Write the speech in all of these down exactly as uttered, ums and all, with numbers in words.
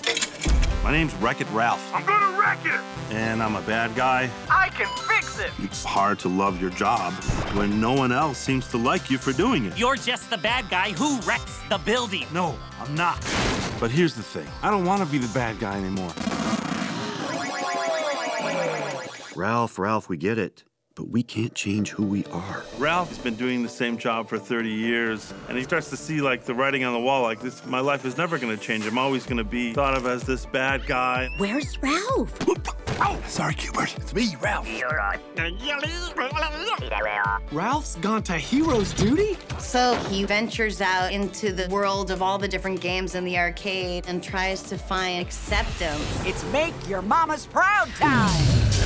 My name's Wreck-It Ralph. I'm gonna wreck it! And I'm a bad guy. I can fix it! It's hard to love your job when no one else seems to like you for doing it. You're just the bad guy who wrecks the building. No, I'm not. But here's the thing. I don't want to be the bad guy anymore. Ralph, Ralph, we get it. But we can't change who we are. Ralph's been doing the same job for thirty years, and he starts to see, like, the writing on the wall, like, this, my life is never gonna change. I'm always gonna be thought of as this bad guy. Where's Ralph? Oh, sorry, q-bert. It's me, Ralph. Ralph's gone to hero's duty? So he ventures out into the world of all the different games in the arcade and tries to find acceptance. It's make your mama's proud time.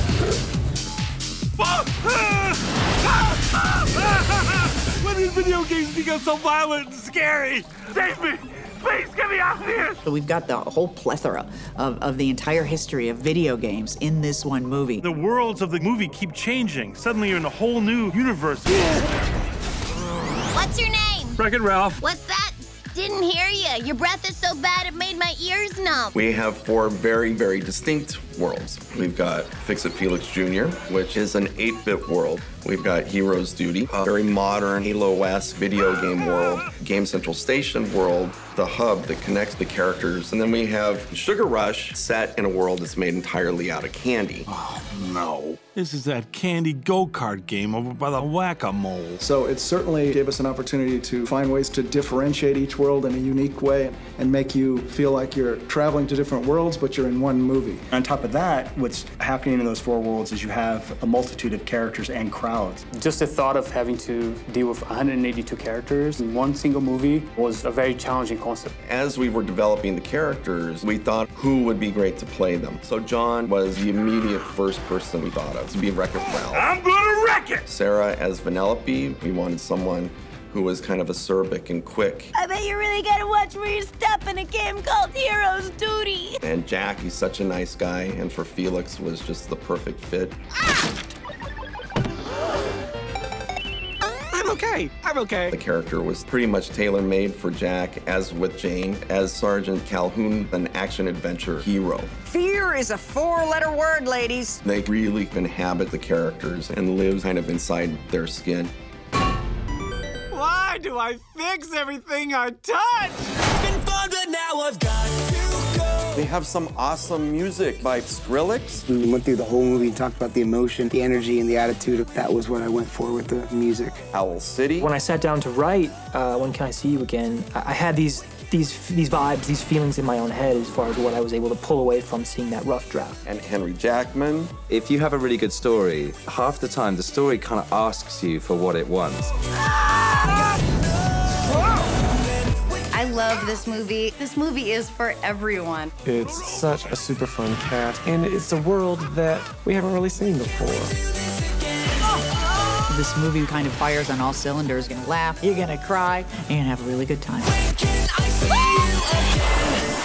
When did video games become so violent and scary? Save me! Please, get me out of here! So we've got the whole plethora of, of the entire history of video games in this one movie. The worlds of the movie keep changing. Suddenly you're in a whole new universe. What's your name? Wreck-It Ralph. What's that? Didn't hear you. Your breath is so bad it made my ears numb. We have four very, very distinct worlds. We've got Fix-It Felix Junior, which is an eight-bit world. We've got Hero's Duty, a very modern Halo-esque video game world. Game Central Station world, the hub that connects the characters. And then we have Sugar Rush, set in a world that's made entirely out of candy. Oh, no. This is that candy go-kart game over by the whack-a-mole. So it certainly gave us an opportunity to find ways to differentiate each world in a unique way and make you feel like you're traveling to different worlds, but you're in one movie. On top of that, what's happening in those four worlds is you have a multitude of characters and crowds. Just the thought of having to deal with one hundred eighty-two characters in one single movie was a very challenging concept. As we were developing the characters, we thought who would be great to play them. So John was the immediate first person we thought of to be Wreck-It Ralph. I'm gonna wreck it! Sarah as Vanellope, we wanted someone who was kind of acerbic and quick. I bet you really gotta watch where you step in a game called Hero's Duty. And Jack, he's such a nice guy, and for Felix was just the perfect fit. Ah! I'm okay. I'm okay. The character was pretty much tailor-made for Jack, as with Jane, as Sergeant Calhoun, an action-adventure hero. Fear is a four-letter word, ladies. They really inhabit the characters and live kind of inside their skin. Why do I fix everything I touch? It's been fun, but now I've got to go. They have some awesome music by Skrillex. We went through the whole movie and talked about the emotion, the energy, and the attitude. That was what I went for with the music. Owl City. When I sat down to write uh, When Can I See You Again, I, I had these, these, these vibes, these feelings in my own head as far as what I was able to pull away from seeing that rough draft. And Henry Jackman. If you have a really good story, half the time the story kind of asks you for what it wants. I love this movie. This movie is for everyone. It's such a super fun cast, and it's a world that we haven't really seen before. This movie kind of fires on all cylinders. You're gonna laugh, you're gonna cry, and you're gonna have a really good time. When can I see you again?